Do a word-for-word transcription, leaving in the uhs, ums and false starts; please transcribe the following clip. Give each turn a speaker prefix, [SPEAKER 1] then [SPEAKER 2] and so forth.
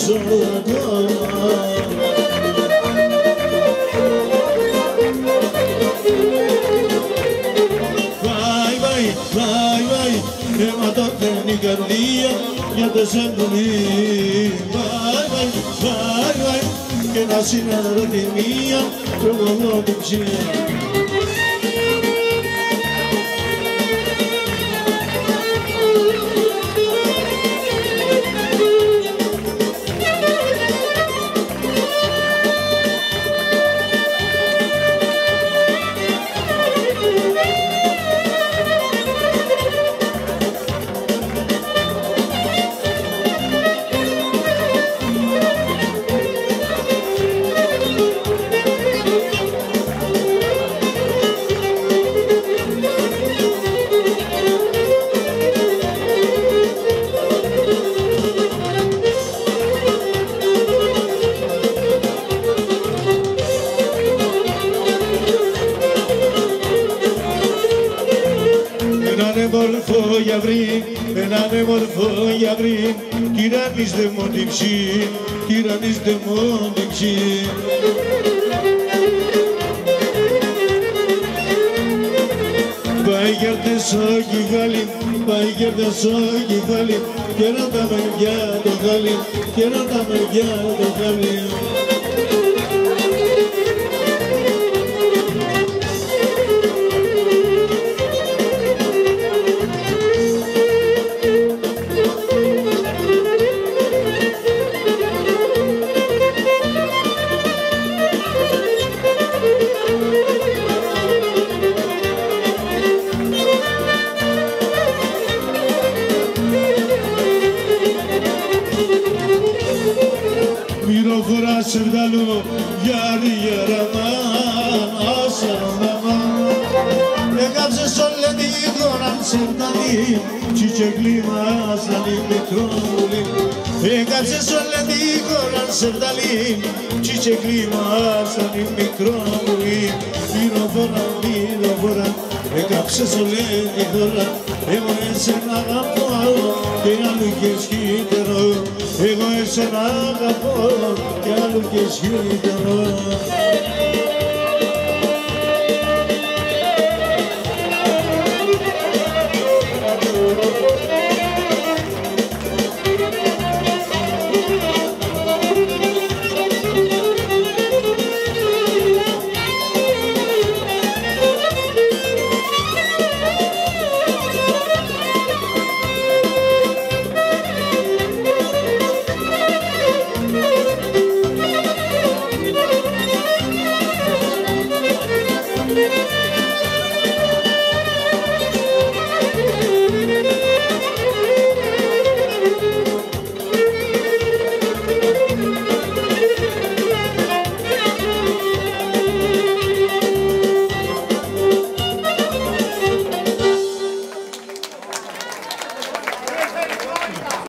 [SPEAKER 1] Βάι, βάι, βάι, βάι, αιματοφαίνει η καρδία για το σαντουνί. Βάι, βάι, βάι, βάι, και να συναντώ τη μία τρομονό την ψηλή. Μορφό γιαυρί, έναν μορφό γιαυρί, τυραννίστε μου την ψή, τυραννίστε μου την ψή. Πάει γέρτες ο κεφάλι, πάει γέρτες ο κεφάλι, και να τα μεριά το χάλι, και να τα μεριά το χάλι. Μυροφορά σε βγάλω γιάρι γεραμά, άσα μαμά. Έκαψες όλη τη χώρα σε φτάνει, τσίτσε κλίμα σαν η Μητρόπολη. Έκαψες όλη τη χώρα σε φτάνει, τσίτσε κλίμα σαν η Μητρόπολη. Μυροφορά, μυροφορά, έκαψες όλη τη χώρα, εγώ εσένα αγαπώ και άλλου και σχύτερο. Εγώ εσένα αγαπώ κι άλλο και σχύτερο.